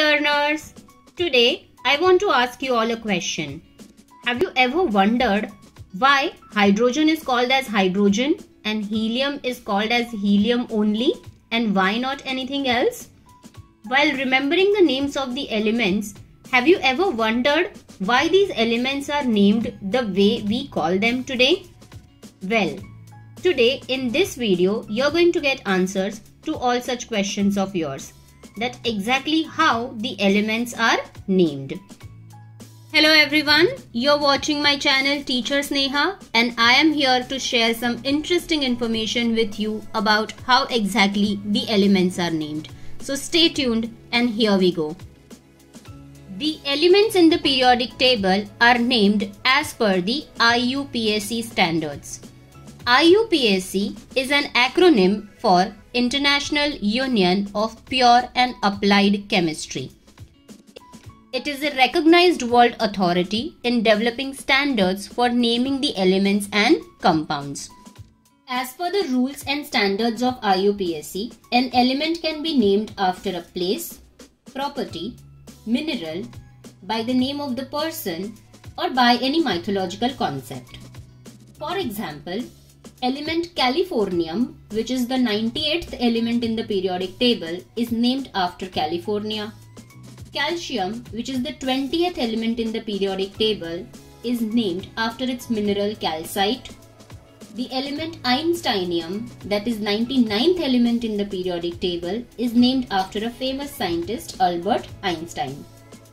learners! Today I want to ask you all a question. Have you ever wondered why hydrogen is called as hydrogen and helium is called as helium only, and why not anything else? While remembering the names of the elements, have you ever wondered why these elements are named the way we call them today? Well, today in this video you're going to get answers to all such questions of yours. That's exactly how the elements are named. Hello everyone, you're watching my channel Teacher Sneha, and I am here to share some interesting information with you about how exactly the elements are named. So stay tuned and here we go. The elements in the periodic table are named as per the IUPAC standards. IUPAC is an acronym for International Union of Pure and Applied Chemistry. It is a recognized world authority in developing standards for naming the elements and compounds. As per the rules and standards of IUPAC, an element can be named after a place, property, mineral, by the name of the person, or by any mythological concept. For example, element Californium, which is the 98th element in the periodic table, is named after California. Calcium, which is the 20th element in the periodic table, is named after its mineral calcite. The element Einsteinium, that is 99th element in the periodic table, is named after a famous scientist, Albert Einstein.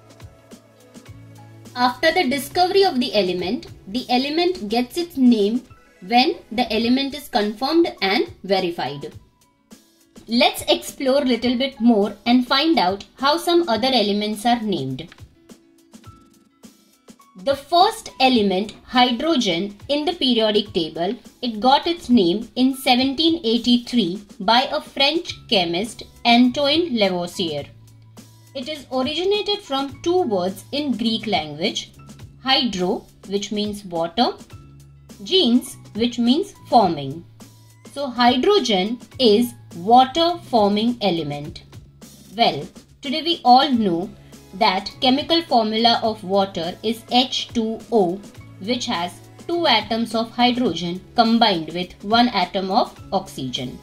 After the discovery of the element gets its name when the element is confirmed and verified. Let's explore a little bit more and find out how some other elements are named. The first element, hydrogen, in the periodic table, it got its name in 1783 by a French chemist, Antoine Lavoisier. It is originated from two words in Greek language, hydro, which means water, gens, which means forming. So hydrogen is water forming element. Well, today we all know that chemical formula of water is H2O, which has two atoms of hydrogen combined with one atom of oxygen.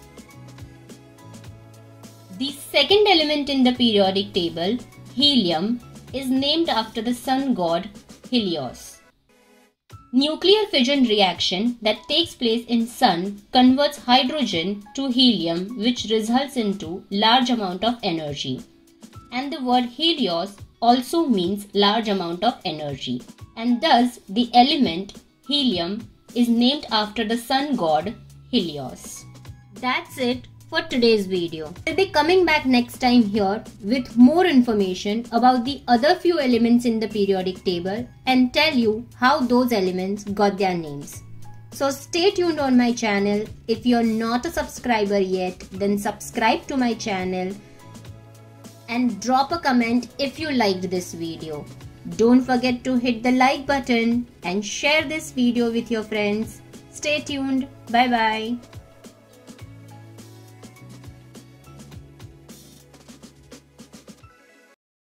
The second element in the periodic table, helium, is named after the sun god Helios. Nuclear fission reaction that takes place in sun converts hydrogen to helium, which results into large amount of energy. And the word Helios also means large amount of energy. And thus the element helium is named after the sun god Helios. That's it for today's video. We'll be coming back next time here with more information about the other few elements in the periodic table and tell you how those elements got their names. So stay tuned on my channel. If you're not a subscriber yet, then subscribe to my channel and drop a comment if you liked this video. Don't forget to hit the like button and share this video with your friends. Stay tuned. Bye bye.